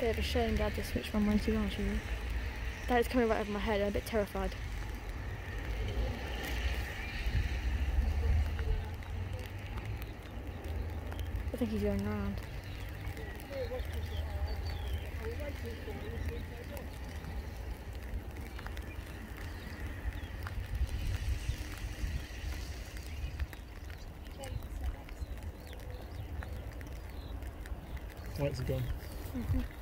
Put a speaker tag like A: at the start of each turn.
A: Bit of a shame Dad just switched from one to ours, really. Dad, it's coming right over my head. I'm a bit terrified. I think he's going around.
B: Where's it gone?
A: Mm-hmm.